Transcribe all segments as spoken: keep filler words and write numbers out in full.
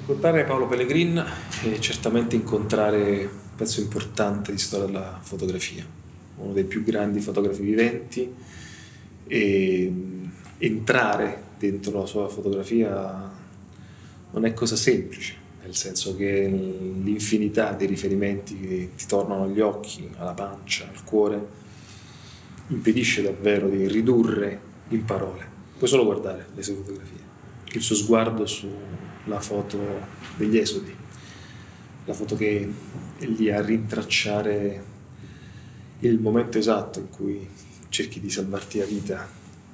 Incontrare Paolo Pellegrin è certamente incontrare un pezzo importante di storia della fotografia, uno dei più grandi fotografi viventi, e entrare dentro la sua fotografia non è cosa semplice, nel senso che l'infinità di riferimenti che ti tornano agli occhi, alla pancia, al cuore, impedisce davvero di ridurre in parole. Puoi solo guardare le sue fotografie, il suo sguardo sulla foto degli esodi, la foto che è lì a rintracciare il momento esatto in cui cerchi di salvarti la vita,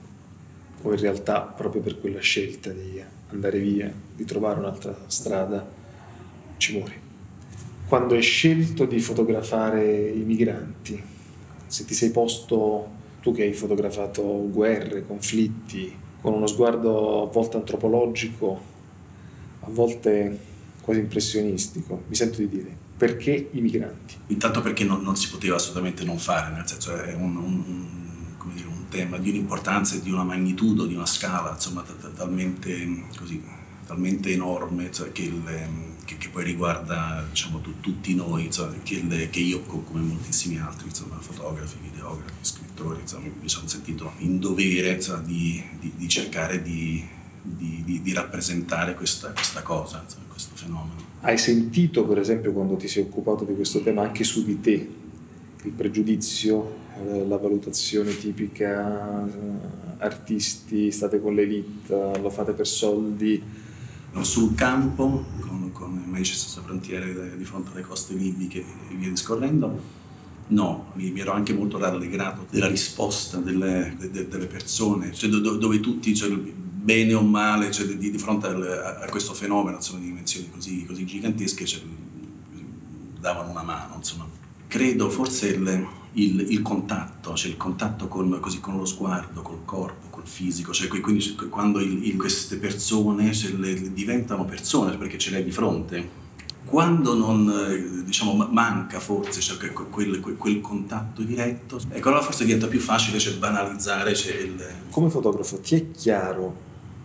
o in realtà proprio per quella scelta di andare via, di trovare un'altra strada, ci muori. Quando hai scelto di fotografare i migranti, se ti sei posto, tu che hai fotografato guerre, conflitti, con uno sguardo a volte antropologico, a volte quasi impressionistico, mi sento di dire, perché i migranti? Intanto perché non, non si poteva assolutamente non fare, nel senso è un, un, come dire, un tema di un'importanza e di una magnitudo, di una scala, insomma, talmente, così, talmente enorme, cioè, che, il, che, che poi riguarda, diciamo, tu, tutti noi, insomma, che, il, che io, come moltissimi altri, insomma, fotografi, videografi, scrittori, insomma, mi sono sentito in dovere, insomma, di, di, di cercare di, di, di, di rappresentare questa, questa cosa, insomma, questo fenomeno. Hai sentito, per esempio, quando ti sei occupato di questo tema, anche su di te, il pregiudizio, eh, la valutazione tipica, eh, artisti, state con l'elite, lo fate per soldi? No, sul campo, con, con i Medici Senza Frontiere di fronte alle coste libiche e via discorrendo, no, mi, mi ero anche molto rallegrato della risposta delle, de, delle persone, cioè, do, dove tutti, cioè, bene o male, cioè, di, di fronte a, a questo fenomeno, insomma, di dimensioni così, così gigantesche, cioè, davano una mano, insomma. Credo forse il, il, il contatto, cioè il contatto con, così, con lo sguardo, col corpo, col fisico, cioè, quindi cioè, quando il, il, queste persone cioè, le, diventano persone perché ce le hai di fronte, quando non, diciamo, manca forse cioè, quel, quel, quel contatto diretto, ecco, allora forse diventa più facile cioè, banalizzare. Cioè, il... Come fotografo ti è chiaro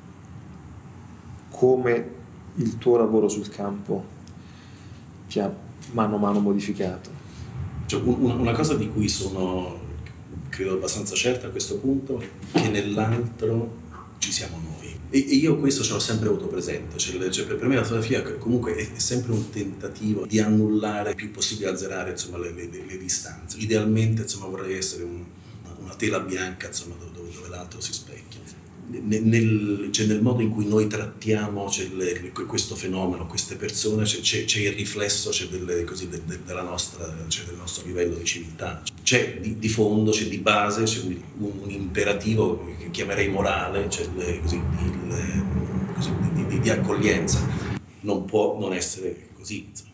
come il tuo lavoro sul campo ti ha mano a mano modificato? Cioè, un, una cosa di cui sono, credo, abbastanza certa a questo punto è che nell'altro ci siamo noi. E, e io questo ce l'ho sempre avuto presente. Cioè, cioè, per me la fotografia comunque è, è sempre un tentativo di annullare il più possibile, azzerare insomma, le, le, le distanze. Idealmente insomma, vorrei essere un, una tela bianca insomma, dove, dove l'altro si specchia. Nel, cioè nel modo in cui noi trattiamo cioè, le, questo fenomeno, queste persone, c'è, c'è, c'è il riflesso cioè, delle, così, de, de, della nostra, cioè, del nostro livello di civiltà. C'è di, di fondo, c'è di base, c'è un, un imperativo che chiamerei morale, cioè, le, così, il, così, di, di, di accoglienza. Non può non essere così.